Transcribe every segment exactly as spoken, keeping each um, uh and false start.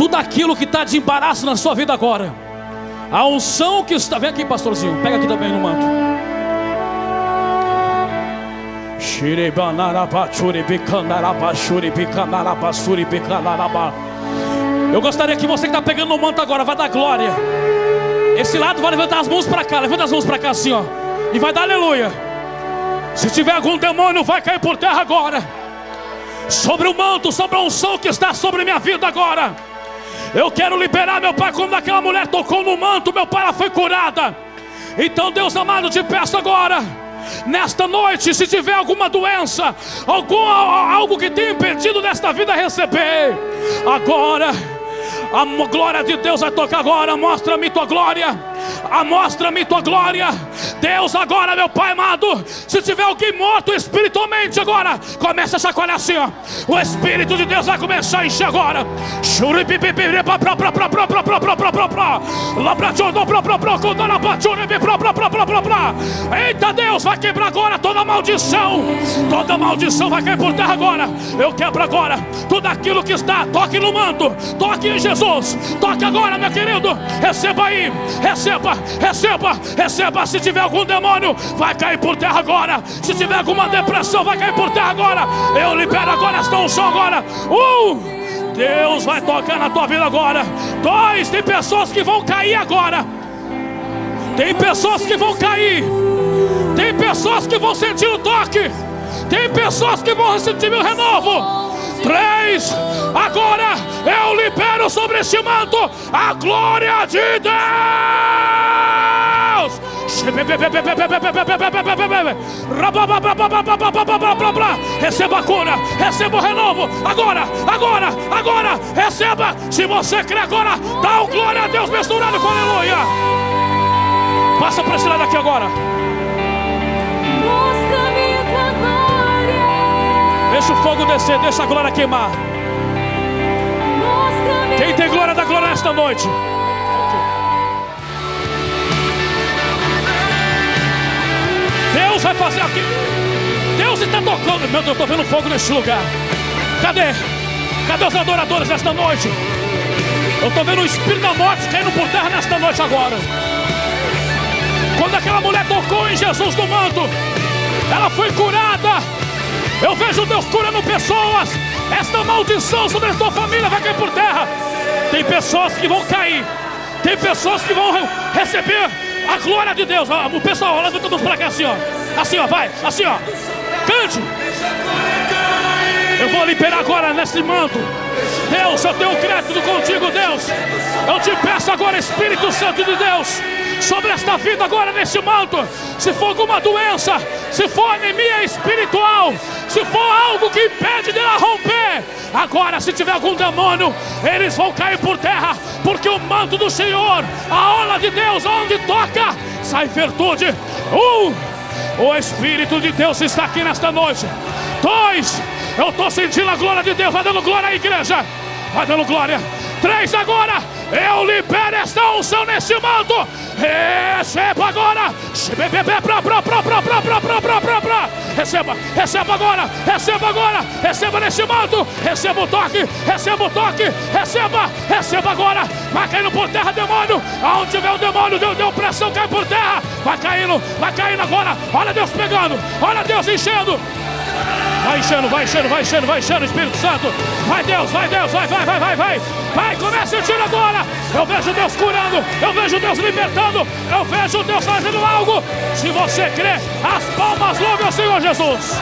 tudo aquilo que está de embaraço na sua vida agora. A unção que está... Vem aqui, pastorzinho, pega aqui também no manto. Eu gostaria que você que está pegando no manto agora vai dar glória. Esse lado vai levantar as mãos para cá. Levanta as mãos para cá assim, ó, e vai dar aleluia. Se tiver algum demônio, vai cair por terra agora. Sobre o manto, sobre a unção que está sobre minha vida agora. Eu quero liberar, meu Pai, quando aquela mulher tocou no manto, meu Pai, ela foi curada. Então, Deus amado, te peço agora, nesta noite, se tiver alguma doença, algum, algo que tenha impedido desta vida receber, agora, a glória de Deus vai tocar agora. Mostra-me tua glória. Mostra-me tua glória, Deus, agora, meu Pai amado. Se tiver alguém morto espiritualmente agora, começa a chacoalhar assim, ó. O Espírito de Deus vai começar a encher agora. Eita, Deus, vai quebrar agora toda maldição. Toda maldição vai cair por terra agora. Eu quebro agora tudo aquilo que está. Toque no manto, toque em Jesus. Toque agora, meu querido. Receba aí, receba. Receba, receba. Se tiver algum demônio, vai cair por terra agora. Se tiver alguma depressão, vai cair por terra agora. Eu libero agora esta unção agora. Um, Deus vai tocar na tua vida agora. Dois, tem pessoas que vão cair agora. Tem pessoas que vão cair. Tem pessoas que vão sentir o toque. Tem pessoas que vão sentir o renovo. Três, agora eu libero sobre este manto a glória de Deus. Receba a cura, receba o renovo. Agora, agora, agora, receba. Se você crê agora, dá um glória a Deus misturado com aleluia. Passa para esse lado aqui agora. Deixa o fogo descer, deixa a glória queimar. Quem tem glória da glória nesta noite? Deus vai fazer aqui. Deus está tocando. Meu Deus, eu estou vendo fogo neste lugar. Cadê? Cadê os adoradores nesta noite? Eu estou vendo o espírito da morte caindo por terra nesta noite agora. Quando aquela mulher tocou em Jesus no manto, ela foi curada. Eu vejo Deus curando pessoas. Esta maldição sobre a tua família vai cair por terra. Tem pessoas que vão cair. Tem pessoas que vão receber a glória de Deus. O pessoal, levanta a mão para cá assim, ó. Assim, ó, vai, assim, ó. Cante. Eu vou liberar agora nesse manto. Deus, eu tenho crédito contigo, Deus. Eu te peço agora, Espírito Santo de Deus, sobre esta vida agora neste manto. Se for alguma doença, se for anemia espiritual, se for algo que impede de ela romper, agora se tiver algum demônio, eles vão cair por terra. Porque o manto do Senhor, a orla de Deus, onde toca, sai virtude. Um, o Espírito de Deus está aqui nesta noite. Dois, eu estou sentindo a glória de Deus. Vai dando glória à igreja. Vai dando glória. Três, agora eu libero esta unção nesse manto. Receba agora. Receba, receba agora. Receba agora. Receba nesse manto. Receba o toque. Receba o toque. Receba, receba agora. Vai caindo por terra, demônio. Aonde tiver o demônio, deu, deu pressão, cai por terra. Vai caindo, vai caindo agora. Olha Deus pegando. Olha Deus enchendo. Vai enchendo, vai enchendo, vai enchendo, vai enchendo, Espírito Santo. Vai Deus, vai Deus, vai, vai, vai, vai, vai. Vai, comece a tirar agora. Eu vejo Deus curando, eu vejo Deus libertando, eu vejo Deus fazendo algo. Se você crê, as palmas louve ao Senhor Jesus.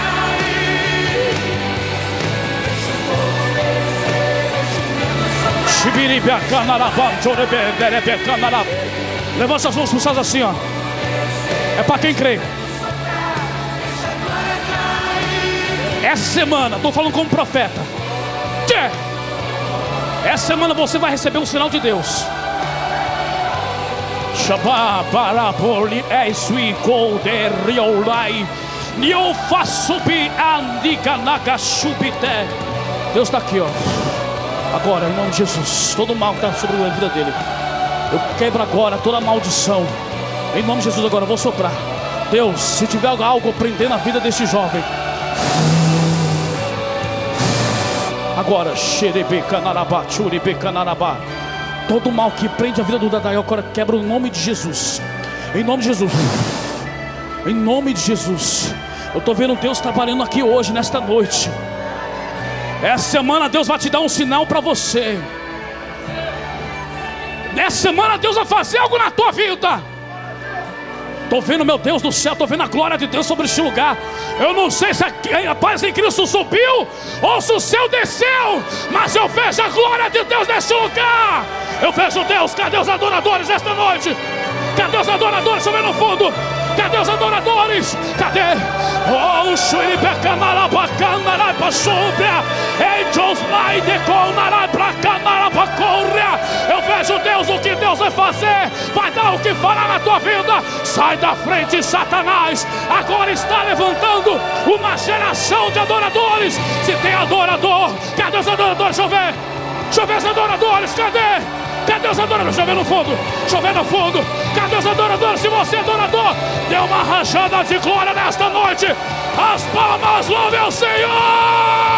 Levanta as mãos pulsadas assim, ó. É para quem crê. Essa semana, estou falando como profeta. Essa semana você vai receber um sinal de Deus. Deus está aqui, ó. Agora, em nome de Jesus, todo mal que está sobre a vida dele, eu quebro agora toda maldição. Em nome de Jesus, agora eu vou soprar. Deus, se tiver algo prendendo a vida deste jovem, Agora, xerebecanarabá, churibecanarabá. Todo mal que prende a vida do Dadael, agora quebra o nome de Jesus. Em nome de Jesus. Em nome de Jesus. Eu estou vendo Deus trabalhando aqui hoje, nesta noite. Essa semana Deus vai te dar um sinal para você. Nessa semana Deus vai fazer algo na tua vida. Estou vendo, meu Deus do céu, estou vendo a glória de Deus sobre este lugar. Eu não sei se a, a paz em Cristo subiu ou se o céu desceu, mas eu vejo a glória de Deus neste lugar. Eu vejo Deus. Cadê os adoradores esta noite? Cadê os adoradores? Deixa eu ver no fundo. Cadê os adoradores? Cadê? Oh, eu vejo Deus, o que Deus vai fazer, vai dar o que falar na tua vida. Sai da frente, Satanás. Agora está levantando uma geração de adoradores. Se tem adorador, cadê os adoradores? Deixa eu ver. Deixa eu ver os adoradores, cadê? Cadê os adoradores? Deixa eu ver no fundo. Deixa eu ver no fundo. Cadê os adoradores? Se você é adorador, dê uma rajada de glória nesta noite. As palmas, louve ao Senhor.